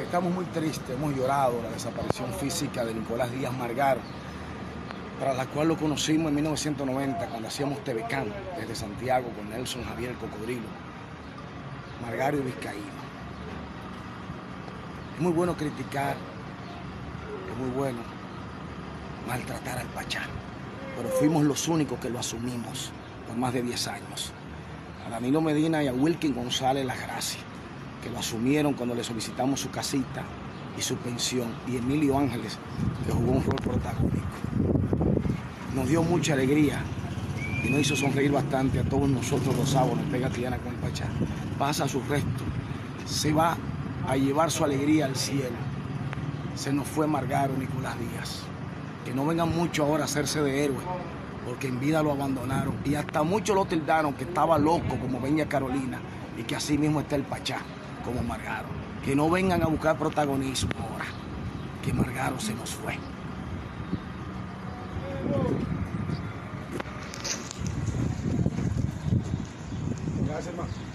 Estamos muy tristes, hemos llorado la desaparición física de Nicolás Díaz Margaro, para la cual lo conocimos en 1990 cuando hacíamos TVCAN desde Santiago con Nelson Javier Cocodrilo, Margaro y Vizcaíno. Es muy bueno criticar, es muy bueno maltratar al Pachá, pero fuimos los únicos que lo asumimos por más de 10 años. A Danilo Medina y a Wilkin González Las Gracias, que lo asumieron cuando le solicitamos su casita y su pensión, y Emilio Ángeles, que jugó un rol protagónico. Nos dio mucha alegría y nos hizo sonreír bastante a todos nosotros los sábados en Pega Triana con el Pachá. Pasa su resto, se va a llevar su alegría al cielo. Se nos fue Margaro Nicolás Díaz. Que no vengan muchos ahora a hacerse de héroe, porque en vida lo abandonaron. Y hasta muchos lo tildaron que estaba loco como Beña Carolina, y que así mismo está el Pachá como Margaro. Que no vengan a buscar protagonismo ahora, que Margaro se nos fue. Gracias, hermano.